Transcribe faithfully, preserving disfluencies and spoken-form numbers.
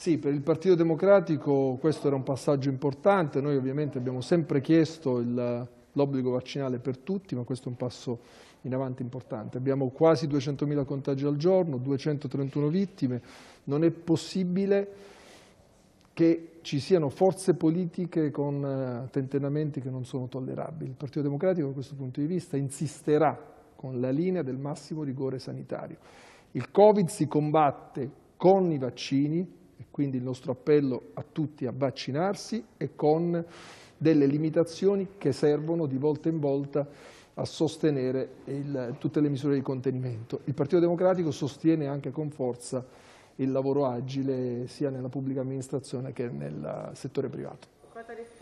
Sì, per il Partito Democratico questo era un passaggio importante. Noi ovviamente abbiamo sempre chiesto l'obbligo vaccinale per tutti, ma questo è un passo in avanti importante. Abbiamo quasi duecentomila contagi al giorno, duecentotrentuno vittime. Non è possibile che ci siano forze politiche con tentennamenti che non sono tollerabili. Il Partito Democratico da questo punto di vista insisterà con la linea del massimo rigore sanitario. Il Covid si combatte con i vaccini, e quindi il nostro appello a tutti a vaccinarsi, e con delle limitazioni che servono di volta in volta a sostenere il, tutte le misure di contenimento. Il Partito Democratico sostiene anche con forza il lavoro agile sia nella pubblica amministrazione che nel settore privato.